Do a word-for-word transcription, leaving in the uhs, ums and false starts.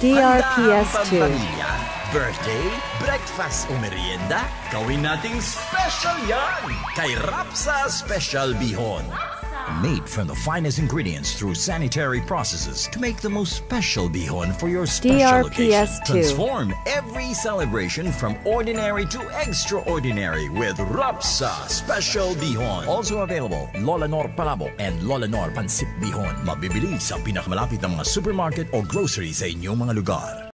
D R P S two. Pamilya, birthday, breakfast o merienda, gawin nating special yan! Kay Rapsa Special Bihon. Made from the finest ingredients through sanitary processes to make the most special bihon for your special D R P S occasion. two. Transform every celebration from ordinary to extraordinary with Rapsa Special Bihon. Also available, Lola Nor Palabo and Lola Nor Pansip Bihon. Mabibili sa pinakamalapit na mga supermarket o grocery sa inyong mga lugar.